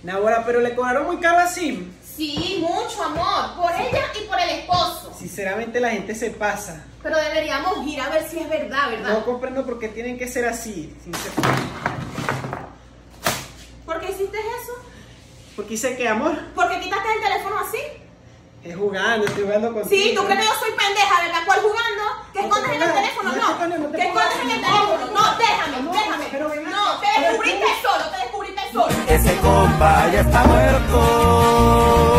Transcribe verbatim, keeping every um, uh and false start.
Nahuara, pero le cobraron muy caro a Sim. Sí, mucho amor, por ella y por el esposo. Sinceramente la gente se pasa. Pero deberíamos ir a ver si es verdad, ¿verdad? No comprendo por qué tienen que ser así. Sinceramente. ¿Por qué hiciste eso? Porque hice que, amor. ¿Por qué quitaste el teléfono así? Es jugando, estoy jugando contigo. Sí, tú crees que yo soy pendeja, ¿verdad? ¿Cuál jugando? ¿Qué escondes en el teléfono? No. ¿Qué escondes en el teléfono? No, déjame, déjame. No, te descubriste solo, te descubriste solo. Ese compa ya está muerto.